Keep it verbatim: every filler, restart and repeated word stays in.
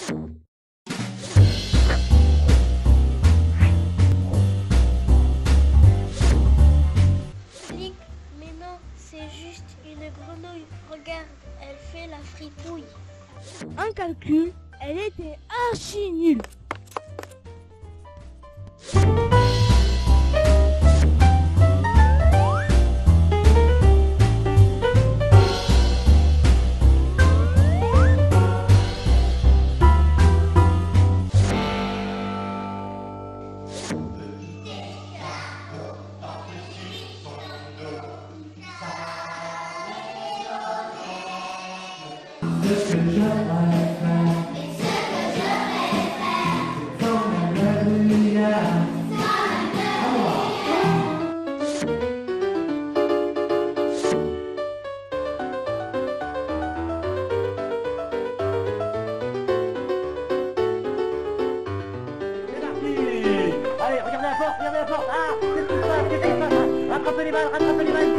Flic, mais non, c'est juste une grenouille. Regarde, elle fait la fripouille. Un calcul, elle était archi nulle. Ce que je pourrais faire, et ce que je vais faire, sans la grenouillère, sans C'est parti! Allez, regardez la porte, regardez la porte! Ah! Qu'est-ce qui se passe? Qu'est-ce qui se passe? Rattrapez les balles, rattrapez les balles!